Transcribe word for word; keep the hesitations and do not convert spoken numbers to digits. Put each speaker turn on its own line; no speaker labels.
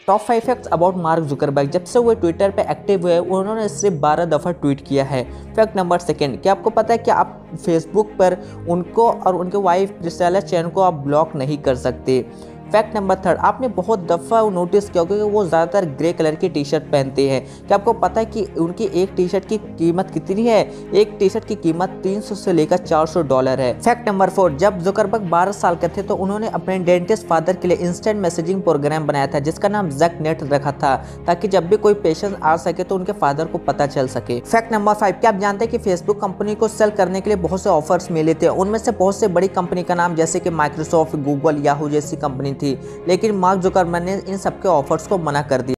Top five facts about Mark Zuckerberg. जब से वो ट्विटर पे एक्टिव हुए उन्होंने सिर्फ बारह दफ़ा ट्वीट किया है। फैक्ट नंबर सेकंड, क्या आपको पता है कि आप फेसबुक पर उनको और उनके वाइफ प्रिस्सिला चैन को आप ब्लॉक नहीं कर सकते। फैक्ट नंबर थर्ड, आपने बहुत दफ़ा नोटिस किया क्योंकि वो ज़्यादातर ग्रे कलर की टी शर्ट पहनते हैं। क्या आपको पता है कि उनकी एक टी शर्ट की कीमत कितनी है? एक टी शर्ट की कीमत तीन सौ से लेकर चार सौ डॉलर है। फैक्ट नंबर फोर, जब जुकरबर्ग बारह साल के थे तो उन्होंने अपने डेंटिस्ट फादर के लिए इंस्टेंट मैसेजिंग प्रोग्राम बनाया था जिसका नाम जैक नेट रखा था, ताकि जब भी कोई पेशेंट आ सके तो उनके फादर को पता चल सके। फैक्ट नंबर फाइव, क्या आप जानते हैं कि फेसबुक कंपनी को सेल करने के लिए बहुत से ऑफर्स मिले थे। उनमें से बहुत से बड़ी कंपनी का नाम जैसे कि माइक्रोसॉफ्ट, गूगल, याहू जैसी कंपनी थी, लेकिन मार्क जुकरबर्ग ने इन सबके ऑफर्स को मना कर दिया।